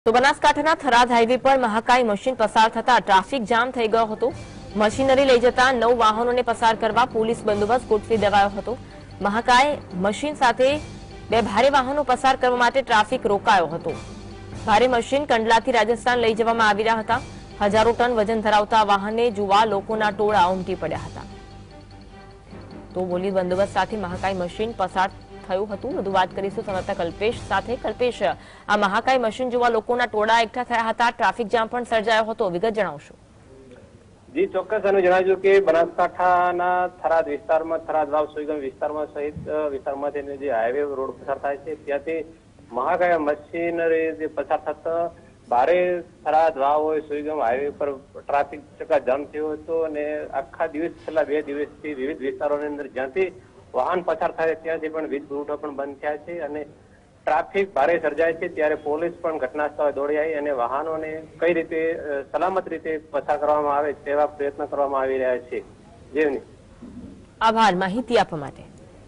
તો બનાસકાંઠાના થરાદ હાઈવે પર મહાકાય મશીન પસાર થતા ટ્રાફિક જામ થઈ ગયો હતો। મશીનરી લઈ જતા 9 વાહનોને પસાર કરવા પોલીસ બંદોબસ્ત ગોઠવી દેવાયો હતો। મહાકાય મશીન સાથે 2 ભારે વાહનો પસાર કરવા માટે ટ્રાફિક રોકાયો હતો। ભારે મશીન કંડલાથી રાજસ્થાન લઈ જવામાં આવી રહ્યા હતા। હજારો ટન વજન ધરાવતા વાહનને જોવા લોકોના ટોળા ઉમટી પડ્યા હતા। તો પોલીસ બંદોબસ્ત સાથે મહાકાય મશીન પસાર થયું હતું। વધુ વાત કરીશું સંવાદદાતા કલ્પેશ સાથે। કલ્પેશ, આ મહાકાય મશીન જોવા લોકોના ટોળા એકઠા થયા હતા, ટ્રાફિક જામ પણ સર્જાયો હતો, વિગત જણાવશો? જી ચોક્કસ અને જણાવ્યું કે બનાસકાંઠાના થરાદ વિસ્તારમાં, થરાદ વાવ સુઈગામ વિસ્તારમાં સહિત વિસ્તારમાંથી જે હાઈવે રોડ પસાર થાય છે ત્યાંથી મહાકાય મશીનરી જે પસાર થતા ભારે થરાદ વાવ હોય સુઈગામ હાઈવે પર ટ્રાફિક ચક્કાજામ થયો હતો અને આખા દિવસ છેલ્લા 2 દિવસથી વિવિધ વિસ્તારોની અંદર જ્યાંથી વાહન પસાર થાય ત્યાંથી પણ વીજ પુરવઠો પણ બંધ થયા છે અને ટ્રાફિક ભારે સર્જાય છે। ત્યારે પોલીસ પણ ઘટના સ્થળે દોડી આવી અને વાહનોને કઈ રીતે સલામત રીતે પસાર કરવામાં આવે તેવા પ્રયત્ન કરવામાં આવી રહ્યા છે। જેની આભાર માહિતી આપવા માટે।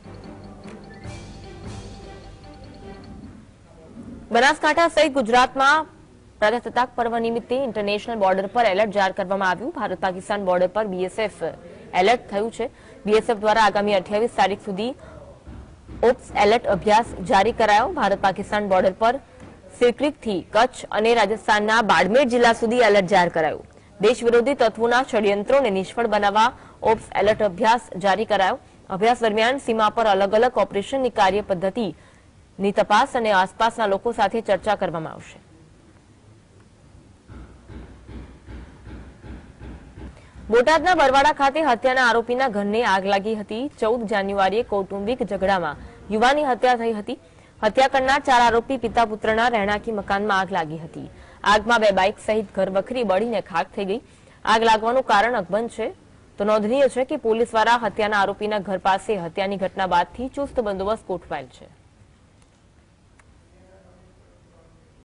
બનાસકાંઠા સહિત ગુજરાતમાં પ્રજાસત્તાક પર્વ નિમિત્તે ઇન્ટરનેશનલ બોર્ડર પર એલર્ટ જાહેર કરવામાં આવ્યું। ભારત પાકિસ્તાન બોર્ડર પર બીએસએફ એલર્ટ થયું છે। બીએસએફ દ્વારા આગામી 28 તારીખ સુધી ઓપ્સ એલર્ટ અભ્યાસ જારી કરાયો। ભારત પાકિસ્તાન બોર્ડર પર સિરક્રીકથી કચ્છ અને રાજસ્થાનના બાડમેર જિલ્લા સુધી એલર્ટ જાહેર કરાયું। દેશ વિરોધી તત્વોના ષડયંત્રોને નિષ્ફળ બનાવવા ઓપ્સ એલર્ટ અભ્યાસ જારી કરાયો। અભ્યાસ દરમિયાન સીમા પર અલગ અલગ ઓપરેશનની કાર્ય પદ્ધતિની તપાસ અને આસપાસના લોકો સાથે ચર્ચા કરવામાં આવશે। બોટાદના બરવાડા ખાતે હત્યાના આરોપીના ઘરને આગ લાગી હતી। 14 જાન્યુઆરીએ કૌટુંબિક ઝઘડામાં યુવાનની હત્યા થઈ હતી। હત્યા કરનાર 4 આરોપી પિતા પુત્રના રહેણાંકી મકાનમાં આગ લાગી હતી। આગમાં 2 બાઇક સહિત ઘરવખરી બળીને ખાખ થઈ ગઈ। આગ લાગવાનું કારણ અકબંધ છે। તો નોંધનીય છે કે પોલીસ દ્વારા હત્યાના આરોપીના ઘર પાસે હત્યાની ઘટના બાદથી ચુસ્ત બંદોબસ્ત ગોઠવાયેલ છે।